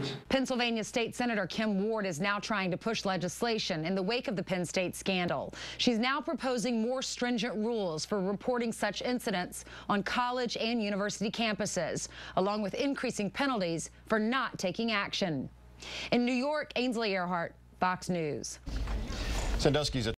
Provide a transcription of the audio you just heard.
Pennsylvania State Senator Kim Ward is now trying to push legislation in the wake of the Penn State scandal. She's now proposing more stringent rules for reporting such incidents on college and university campuses, along with increasing penalties for not taking action. In New York, Ainsley Earhardt, Fox News. Sandusky's